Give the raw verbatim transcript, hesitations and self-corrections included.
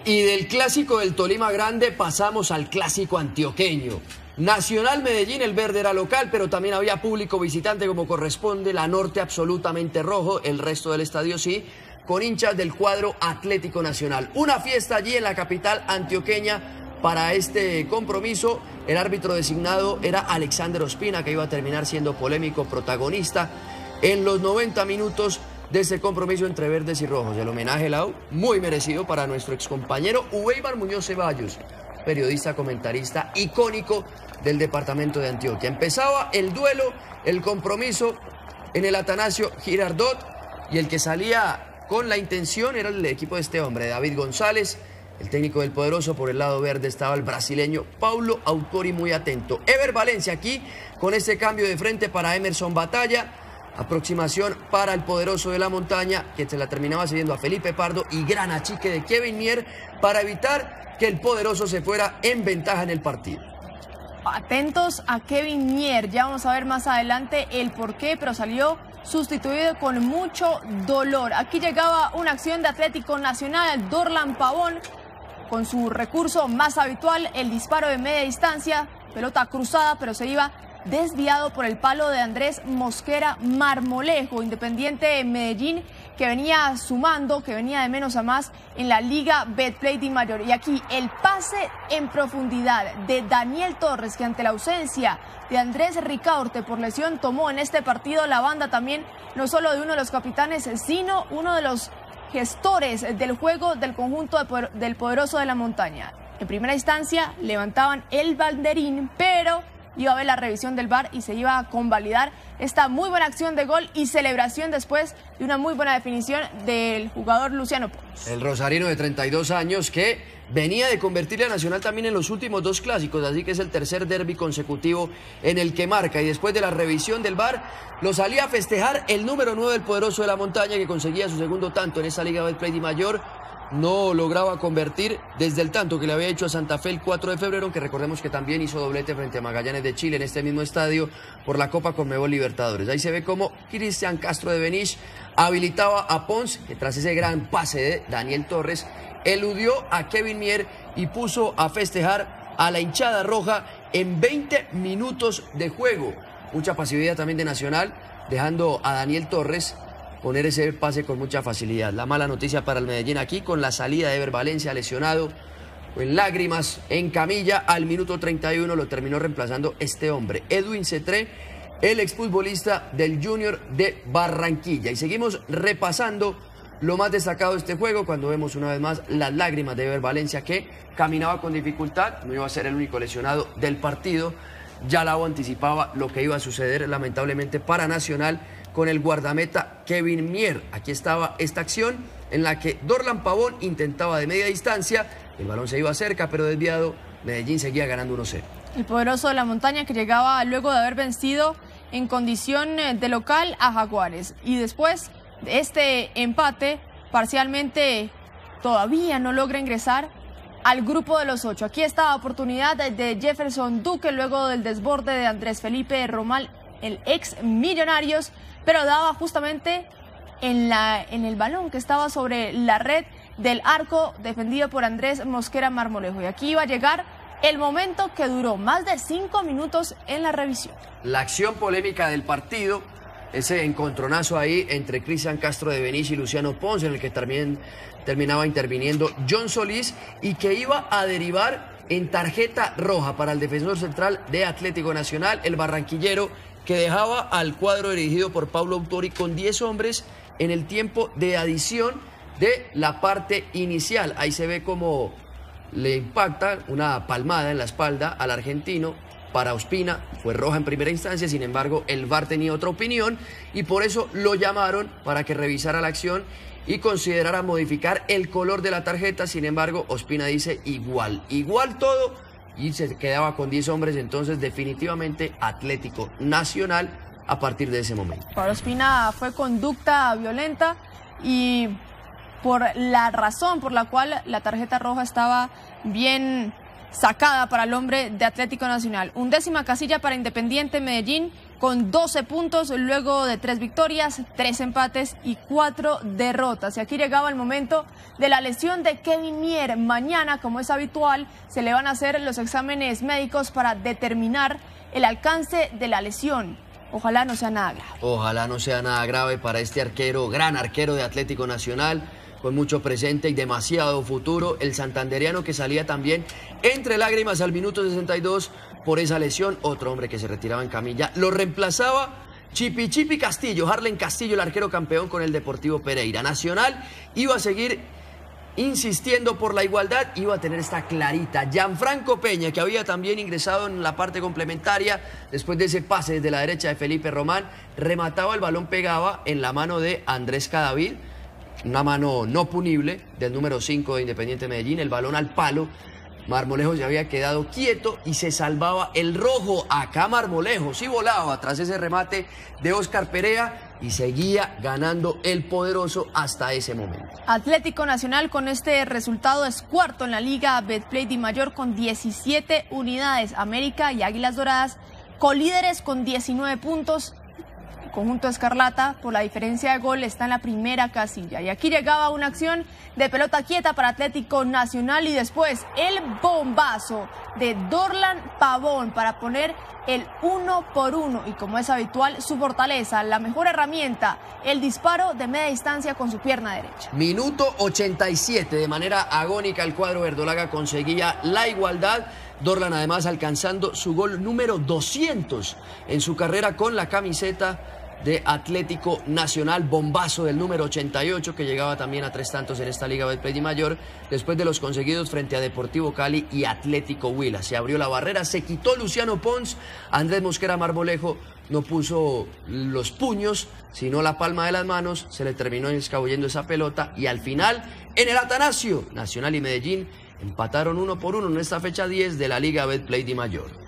Y del clásico del Tolima Grande pasamos al clásico antioqueño. Nacional Medellín, el verde era local, pero también había público visitante como corresponde, la norte absolutamente rojo, el resto del estadio sí, con hinchas del cuadro Atlético Nacional. Una fiesta allí en la capital antioqueña para este compromiso. El árbitro designado era Alexander Ospina, que iba a terminar siendo polémico protagonista en los noventa minutos de este compromiso entre verdes y rojos. El homenaje, Lau, muy merecido para nuestro excompañero Ubeibar Muñoz Ceballos, periodista, comentarista icónico del departamento de Antioquia. Empezaba el duelo, el compromiso en el Atanasio Girardot, y el que salía con la intención era el equipo de este hombre, David González. El técnico del Poderoso. Por el lado verde estaba el brasileño Paulo Autori, muy atento. Ever Valencia aquí con este cambio de frente para Emerson Batalla. Aproximación para el Poderoso de la Montaña, que se la terminaba cediendo a Felipe Pardo, y gran achique de Kevin Mier para evitar que el Poderoso se fuera en ventaja en el partido. Atentos a Kevin Mier, ya vamos a ver más adelante el porqué, pero salió sustituido con mucho dolor. Aquí llegaba una acción de Atlético Nacional, Dorlan Pavón, con su recurso más habitual, el disparo de media distancia, pelota cruzada, pero se iba desviado por el palo de Andrés Mosquera Marmolejo. Independiente Medellín, que venía sumando, que venía de menos a más en la Liga Betplay de Mayor. Y aquí el pase en profundidad de Daniel Torres, que ante la ausencia de Andrés Ricaurte por lesión tomó en este partido la banda también, no solo de uno de los capitanes, sino uno de los gestores del juego del conjunto de poder, del Poderoso de la Montaña. En primera instancia levantaban el banderín, pero iba a ver la revisión del V A R y se iba a convalidar esta muy buena acción de gol y celebración después de una muy buena definición del jugador Luciano Pons. El rosarino de treinta y dos años, que venía de convertirle a Nacional también en los últimos dos clásicos, así que es el tercer derbi consecutivo en el que marca, y después de la revisión del V A R lo salía a festejar el número nueve del Poderoso de la Montaña, que conseguía su segundo tanto en esa Liga Betplay de Mayor. No lograba convertir desde el tanto que le había hecho a Santa Fe el cuatro de febrero, aunque recordemos que también hizo doblete frente a Magallanes de Chile en este mismo estadio por la Copa Conmebol Libertadores. Ahí se ve cómo Cristian Castro de Benich habilitaba a Pons, que tras ese gran pase de Daniel Torres eludió a Kevin Mier y puso a festejar a la hinchada roja en veinte minutos de juego. Mucha pasividad también de Nacional, dejando a Daniel Torres poner ese pase con mucha facilidad. La mala noticia para el Medellín aquí, con la salida de Ever Valencia lesionado, en lágrimas, en camilla, al minuto treinta y uno lo terminó reemplazando este hombre, Edwin Cetré, el exfutbolista del Junior de Barranquilla. Y seguimos repasando lo más destacado de este juego, cuando vemos una vez más las lágrimas de Ever Valencia, que caminaba con dificultad, no iba a ser el único lesionado del partido. Ya Lau anticipaba lo que iba a suceder lamentablemente para Nacional con el guardameta Kevin Mier. Aquí estaba esta acción en la que Dorlan Pavón intentaba de media distancia, el balón se iba cerca pero desviado, Medellín seguía ganando uno cero. El Poderoso de la Montaña, que llegaba luego de haber vencido en condición de local a Jaguares, y después de este empate parcialmente todavía no logra ingresar al grupo de los ocho. Aquí está la oportunidad de Jefferson Duque luego del desborde de Andrés Felipe Romal, el ex Millonarios, pero daba justamente en, la, en el balón que estaba sobre la red del arco defendido por Andrés Mosquera Marmolejo. Y aquí iba a llegar el momento que duró más de cinco minutos en la revisión. La acción polémica del partido, ese encontronazo ahí entre Cristian Castro de Benich y Luciano Pons, en el que también terminaba interviniendo John Solís, y que iba a derivar en tarjeta roja para el defensor central de Atlético Nacional, el barranquillero, que dejaba al cuadro dirigido por Paulo Autori con diez hombres en el tiempo de adición de la parte inicial. Ahí se ve cómo le impacta una palmada en la espalda al argentino. Para Ospina fue roja en primera instancia, sin embargo el V A R tenía otra opinión y por eso lo llamaron para que revisara la acción y considerara modificar el color de la tarjeta. Sin embargo, Ospina dice igual, igual todo, y se quedaba con diez hombres. Entonces definitivamente Atlético Nacional a partir de ese momento. Para Ospina fue conducta violenta, y por la razón por la cual la tarjeta roja estaba bien sacada para el hombre de Atlético Nacional. Undécima casilla para Independiente Medellín con doce puntos luego de tres victorias, tres empates y cuatro derrotas. Y aquí llegaba el momento de la lesión de Kevin Mier. Mañana, como es habitual, se le van a hacer los exámenes médicos para determinar el alcance de la lesión. Ojalá no sea nada grave. Ojalá no sea nada grave para este arquero, gran arquero de Atlético Nacional, con mucho presente y demasiado futuro. El santanderiano que salía también entre lágrimas al minuto sesenta y dos por esa lesión. Otro hombre que se retiraba en camilla. Lo reemplazaba Chipi Chipi Castillo, Harlen Castillo, el arquero campeón con el Deportivo Pereira. Nacional iba a seguir insistiendo por la igualdad, iba a tener esta clarita. Gianfranco Peña, que había también ingresado en la parte complementaria después de ese pase desde la derecha de Felipe Román, remataba el balón, pegaba en la mano de Andrés Cadavid, una mano no punible del número cinco de Independiente Medellín, el balón al palo. Marmolejo se había quedado quieto y se salvaba el rojo. Acá Marmolejo sí volaba tras ese remate de Oscar Perea y seguía ganando el poderoso hasta ese momento. Atlético Nacional con este resultado es cuarto en la Liga Betplay Di Mayor con diecisiete unidades. América y Águilas Doradas colíderes con diecinueve puntos. El conjunto escarlata, por la diferencia de gol, está en la primera casilla. Y aquí llegaba una acción de pelota quieta para Atlético Nacional y después el bombazo de Dorlan Pavón para poner el uno por uno. Y como es habitual, su fortaleza, la mejor herramienta, el disparo de media distancia con su pierna derecha. Minuto ochenta y siete, de manera agónica el cuadro verdolaga conseguía la igualdad. Dorlan además alcanzando su gol número doscientos en su carrera con la camiseta de Atlético Nacional. Bombazo del número ochenta y ocho que llegaba también a tres tantos en esta Liga Betplay Di Mayor después de los conseguidos frente a Deportivo Cali y Atlético Huila. Se abrió la barrera, se quitó Luciano Pons, Andrés Mosquera Marmolejo no puso los puños sino la palma de las manos, se le terminó escabullendo esa pelota y al final en el Atanasio, Nacional y Medellín empataron uno por uno en esta fecha diez de la Liga Betplay Di Mayor.